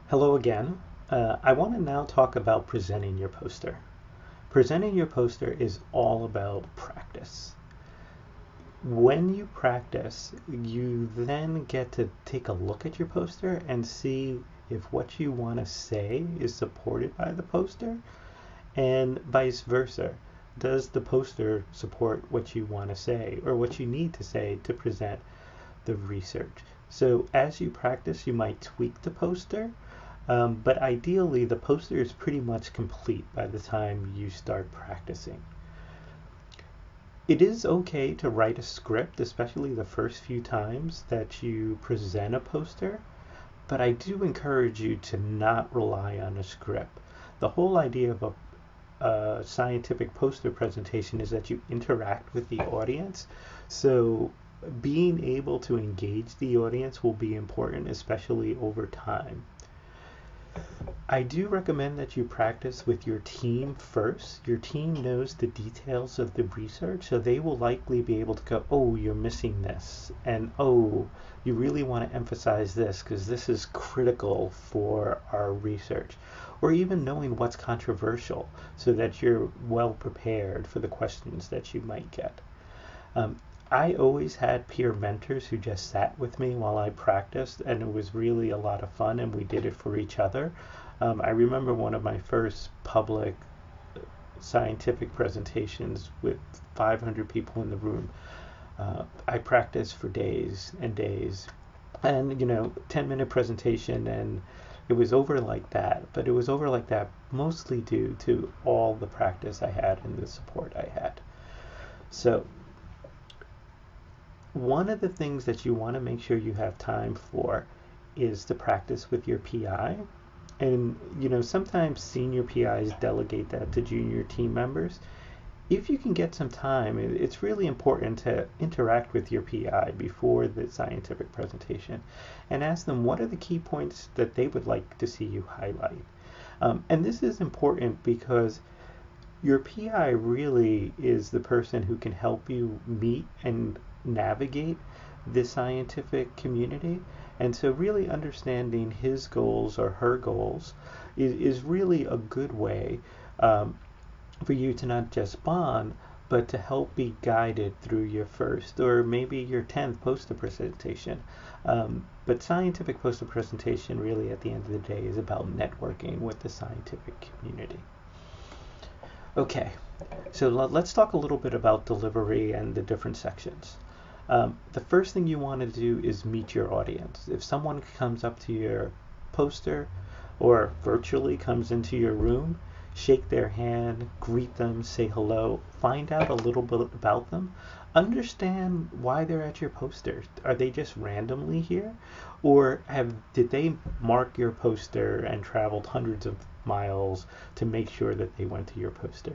Hello again. I want to now talk about presenting your poster. Presenting your poster is all about practice. When you practice, you then get to take a look at your poster and see if what you want to say is supported by the poster, and vice versa. Does the poster support what you want to say or what you need to say to present the research? So as you practice, you might tweak the poster, but ideally, the poster is pretty much complete by the time you start practicing. It is okay to write a script, especially the first few times that you present a poster, but I do encourage you to not rely on a script. The whole idea of a scientific poster presentation is that you interact with the audience. So being able to engage the audience will be important, especially over time. I do recommend that you practice with your team first. Your team knows the details of the research, so they will likely be able to go, oh, you're missing this, and oh, you really want to emphasize this because this is critical for our research. Or even knowing what's controversial so that you're well prepared for the questions that you might get. I always had peer mentors who just sat with me while I practiced, and it was really a lot of fun, and we did it for each other. I remember one of my first public scientific presentations with 500 people in the room. I practiced for days and days, and 10-minute presentation, and it was over like that. But it was over like that mostly due to all the practice I had and the support I had. So one of the things that you want to make sure you have time for is to practice with your PI. And sometimes senior PIs delegate that to junior team members. If you can get some time, it's really important to interact with your PI before the scientific presentation and ask them what are the key points that they would like to see you highlight. And this is important because your PI really is the person who can help you meet and navigate the scientific community. And so really understanding his goals or her goals is really a good way for you to not just bond, but to help be guided through your first or maybe your 10th poster presentation. But scientific poster presentation really at the end of the day is about networking with the scientific community. Okay, so let's talk a little bit about delivery and the different sections. The first thing you want to do is meet your audience. If someone comes up to your poster or virtually comes into your room, shake their hand, greet them, say hello, find out a little bit about them, understand why they're at your poster. Are they just randomly here? Or did they mark your poster and traveled hundreds of miles to make sure that they went to your poster?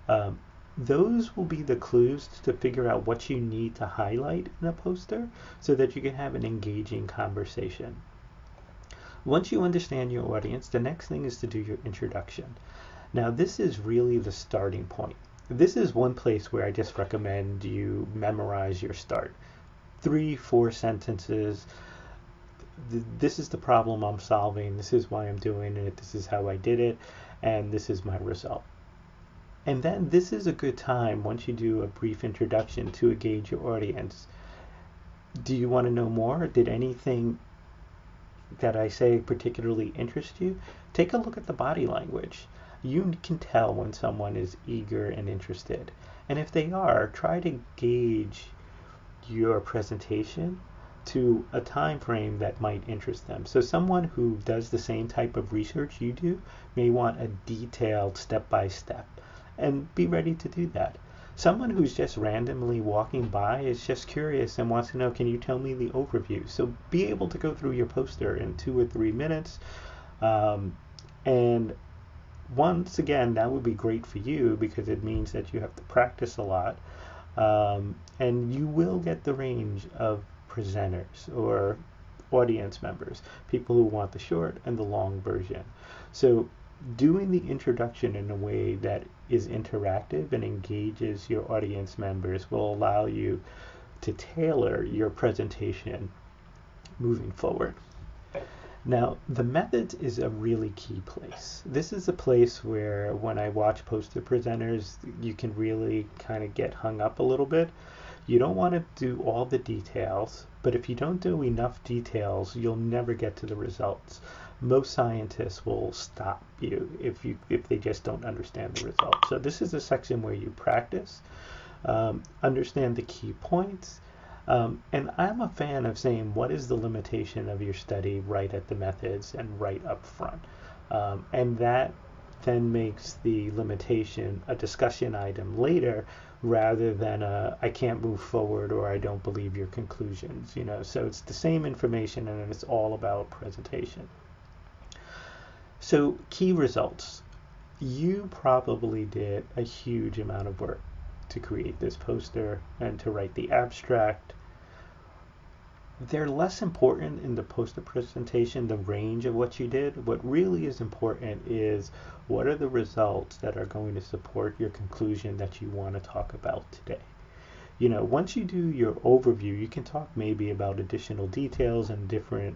Those will be the clues to figure out what you need to highlight in a poster so that you can have an engaging conversation. Once you understand your audience, the next thing is to do your introduction. Now, this is really the starting point. This is one place where I just recommend you memorize your start. 3-4 sentences. This is the problem I'm solving. This is why I'm doing it. This is how I did it. And this is my result. And then this is a good time, once you do a brief introduction, to engage your audience. Do you want to know more? Did anything that I say particularly interest you? Take a look at the body language. You can tell when someone is eager and interested. And if they are, try to gauge your presentation to a time frame that might interest them. So someone who does the same type of research you do may want a detailed step-by-step. And be ready to do that. Someone who's just randomly walking by is just curious and wants to know, can you tell me the overview? So be able to go through your poster in 2 or 3 minutes. And once again, that would be great for you because it means that you have to practice a lot. And you will get the range of presenters or audience members, people who want the short and the long version. So doing the introduction in a way that is interactive and engages your audience members will allow you to tailor your presentation moving forward. Now, the methods is a really key place. This is a place where when I watch poster presenters, you can really kind of get hung up a little bit. You don't want to do all the details, but if you don't do enough details, you'll never get to the results. Most scientists will stop you if they just don't understand the results. So this is a section where you practice, understand the key points, and I'm a fan of saying what is the limitation of your study right at the methods and right up front. And that then makes the limitation a discussion item later rather than I can't move forward or I don't believe your conclusions. So it's the same information and it's all about presentation. So key results. You probably did a huge amount of work to create this poster and to write the abstract. They're less important in the poster presentation, the range of what you did. What really is important is what are the results that are going to support your conclusion that you want to talk about today. Once you do your overview, you can talk maybe about additional details and different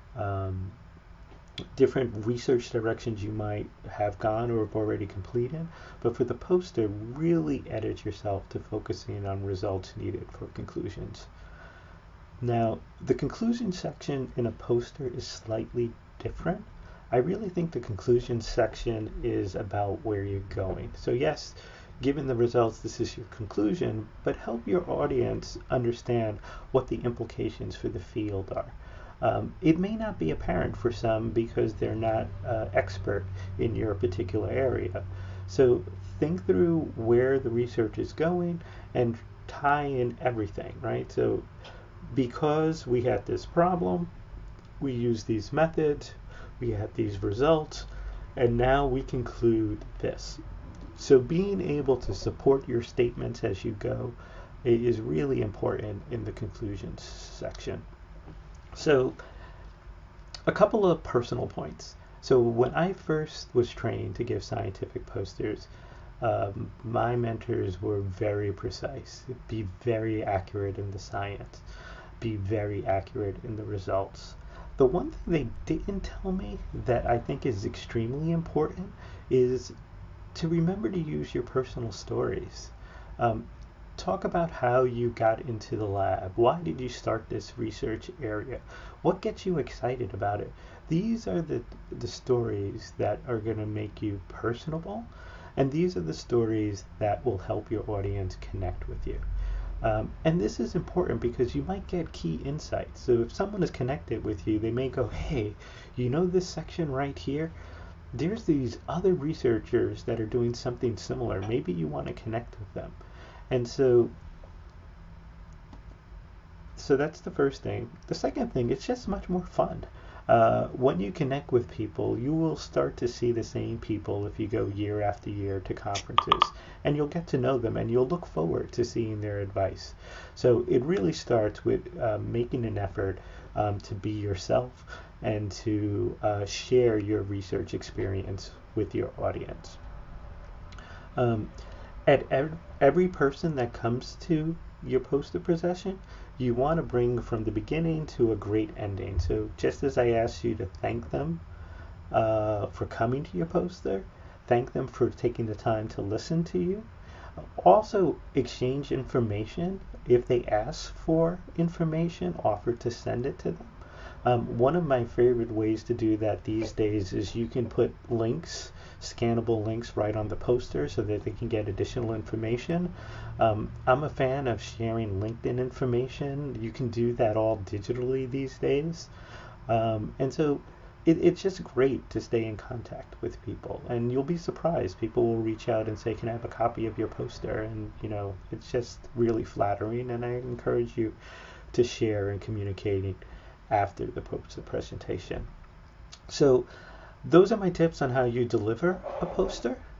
research directions you might have gone or have already completed. But for the poster, really edit yourself to focusing on results needed for conclusions. Now, the conclusion section in a poster is slightly different. I really think the conclusion section is about where you're going. So yes, given the results, this is your conclusion, but help your audience understand what the implications for the field are. It may not be apparent for some because they're not expert in your particular area. So think through where the research is going and tie in everything, right? So because we had this problem, we use these methods, we had these results, and now we conclude this. So being able to support your statements as you go is really important in the conclusions section. So a couple of personal points. So when I first was trained to give scientific posters, my mentors were very precise. Be very accurate in the science. Be very accurate in the results. The one thing they didn't tell me that I think is extremely important is to remember to use your personal stories. Talk about how you got into the lab. Why did you start this research area? What gets you excited about it? These are the stories that are going to make you personable, and these are the stories that will help your audience connect with you. And this is important because you might get key insights. So if someone is connected with you, they may go, hey, this section right here? There's these other researchers that are doing something similar. Maybe you want to connect with them. And so that's the first thing. The second thing, it's just much more fun. When you connect with people, you will start to see the same people if you go year after year to conferences, and you'll get to know them and you'll look forward to seeing their advice. So it really starts with making an effort to be yourself and to share your research experience with your audience. At every person that comes to your poster procession, you want to bring from the beginning to a great ending. So just as I asked you to thank them for coming to your poster, thank them for taking the time to listen to you. Also exchange information. If they ask for information, offer to send it to them. One of my favorite ways to do that these days is you can put links, scannable links right on the poster so that they can get additional information. I'm a fan of sharing LinkedIn information. You can do that all digitally these days. And so it's just great to stay in contact with people. And you'll be surprised. People will reach out and say, can I have a copy of your poster? And, it's just really flattering. And I encourage you to share and communicating after the poster presentation. So those are my tips on how you deliver a poster.